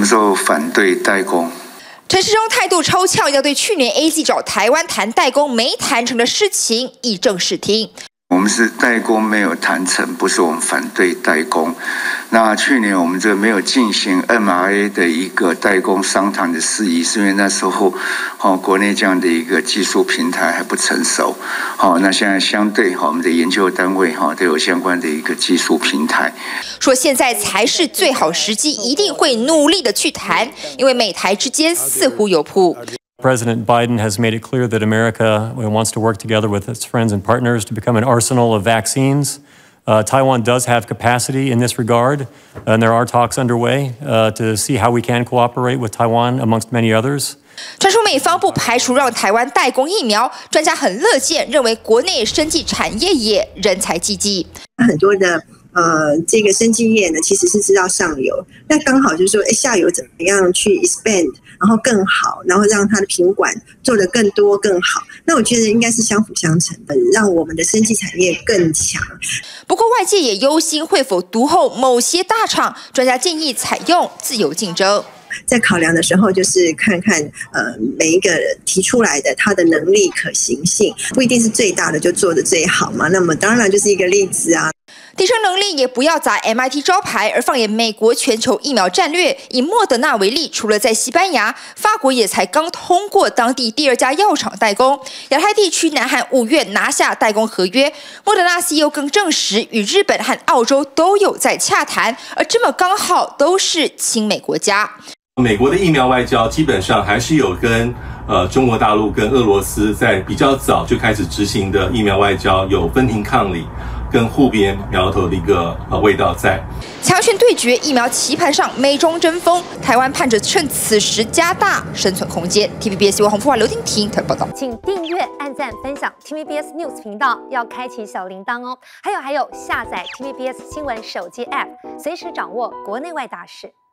都反对代工。 陈时中态度超呛，要对去年 AZ 找台湾谈代工没谈成的事情以正视听。 我们是代工没有谈成，不是我们反对代工。那去年我们这没有进行 mRNA 的一个代工商谈的事宜，是因为那时候国内这样的一个技术平台还不成熟。那现在相对我们的研究单位都有相关的一个技术平台。 说现在才是最好时机，一定会努力的去谈，因为美台之间似乎有谱。 President Biden has made it clear that America wants to work together with its friends and partners to become an arsenal of vaccines. Taiwan does have capacity in this regard, and there are talks underway to see how we can cooperate with Taiwan amongst many others. 传出美方不排除让台湾代工疫苗，专家很乐见，认为国内生技产业也人才济济。 很多的这个生技业呢，其实是知道上游，那刚好就是说，下游怎么样去 expand， 然后更好，然后让它的品管做得更多更好。那我觉得应该是相辅相成的，让我们的生技产业更强。 不过外界也忧心会否独后某些大厂，专家建议采用自由竞争。 在考量的时候，就是看看每一个提出来的它的能力可行性，不一定是最大的就做得最好嘛。那么当然就是一个例子啊。 提升能力也不要砸 MIT 招牌，而放眼美国全球疫苗战略，以莫德纳为例，除了在西班牙，法国也才刚通过当地第2家药厂代工。亚太地区，南韩5月拿下代工合约，莫德纳 CEO 更证实与日本和澳洲都有在洽谈，而这么刚好都是亲美国家。 美国的疫苗外交基本上还是有跟中国大陆跟俄罗斯在比较早就开始执行的疫苗外交有分庭抗礼跟互别苗头的一个味道在。 强权对决，疫苗棋盘上美中争锋，台湾盼着趁此时加大生存空间。TVBS 新闻洪富华、刘婷婷特报道。 请订阅、按赞、分享 TVBS News 频道，要开启小铃铛哦。还有，下载 TVBS 新闻手机 App， 随时掌握国内外大事。